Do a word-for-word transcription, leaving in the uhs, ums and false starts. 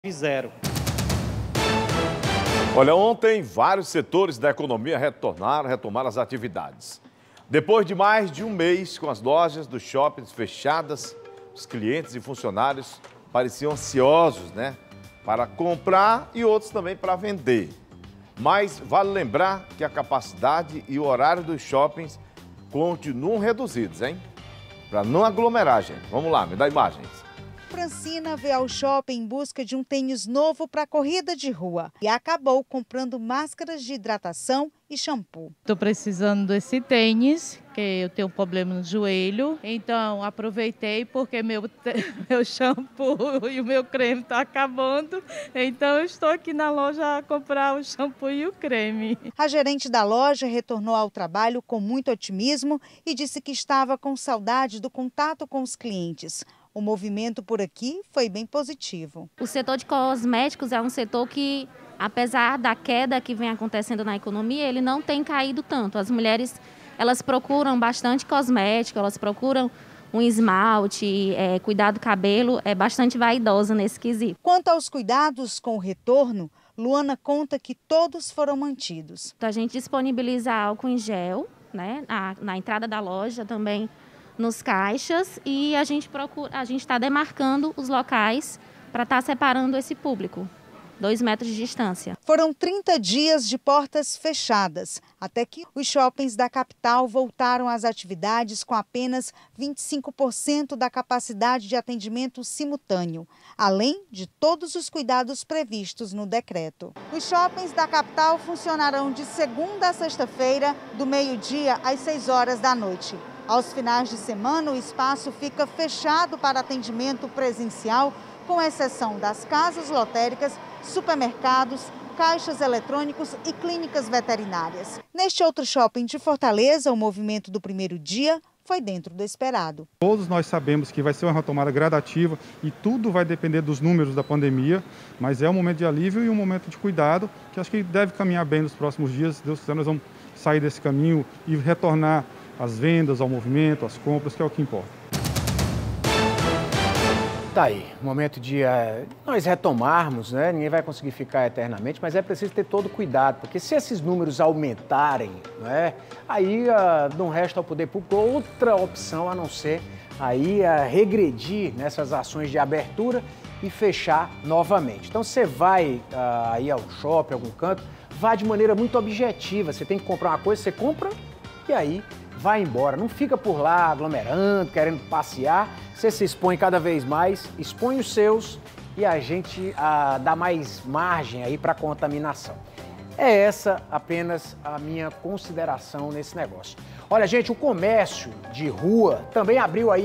Zero. Olha, ontem vários setores da economia retornaram, retomaram as atividades. Depois de mais de um mês com as lojas dos shoppings fechadas, os clientes e funcionários pareciam ansiosos, né, para comprar e outros também para vender. Mas vale lembrar que a capacidade e o horário dos shoppings continuam reduzidos, hein? Para não aglomerar, gente. Vamos lá, me dá imagens. Francina veio ao shopping em busca de um tênis novo para corrida de rua e acabou comprando máscaras de hidratação e shampoo. Estou precisando desse tênis, que eu tenho um problema no joelho, então aproveitei porque meu, meu shampoo e o meu creme estão acabando, então eu estou aqui na loja a comprar o shampoo e o creme. A gerente da loja retornou ao trabalho com muito otimismo e disse que estava com saudade do contato com os clientes. O movimento por aqui foi bem positivo. O setor de cosméticos é um setor que, apesar da queda que vem acontecendo na economia, ele não tem caído tanto. As mulheres, elas procuram bastante cosmético, elas procuram um esmalte, é, cuidar do cabelo, é bastante vaidosa nesse quesito. Quanto aos cuidados com o retorno, Luana conta que todos foram mantidos. A gente disponibiliza álcool em gel, né, na, na entrada da loja também, nos caixas, e a gente procura, a gente está demarcando os locais para estar separando esse público, dois metros de distância. Foram trinta dias de portas fechadas, até que os shoppings da capital voltaram às atividades com apenas vinte e cinco por cento da capacidade de atendimento simultâneo, além de todos os cuidados previstos no decreto. Os shoppings da capital funcionarão de segunda a sexta-feira, do meio-dia às seis horas da noite. Aos finais de semana, o espaço fica fechado para atendimento presencial, com exceção das casas lotéricas, supermercados, caixas eletrônicos e clínicas veterinárias. Neste outro shopping de Fortaleza, o movimento do primeiro dia foi dentro do esperado. Todos nós sabemos que vai ser uma retomada gradativa e tudo vai depender dos números da pandemia, mas é um momento de alívio e um momento de cuidado que acho que deve caminhar bem nos próximos dias. Se Deus quiser, nós vamos sair desse caminho e retornar às vendas, ao movimento, às compras, que é o que importa. Tá aí, momento de uh, nós retomarmos, né? Ninguém vai conseguir ficar eternamente, mas é preciso ter todo cuidado, porque se esses números aumentarem, né, aí uh, não resta ao poder público outra opção a não ser aí uh, regredir nessas ações de abertura e fechar novamente. Então você vai uh, aí ao shopping, algum canto, vá de maneira muito objetiva. Você tem que comprar uma coisa, você compra e aí vai embora, não fica por lá aglomerando, querendo passear, você se expõe cada vez mais, expõe os seus e a gente ah, dá mais margem aí para contaminação. É essa apenas a minha consideração nesse negócio. Olha, gente, o comércio de rua também abriu aí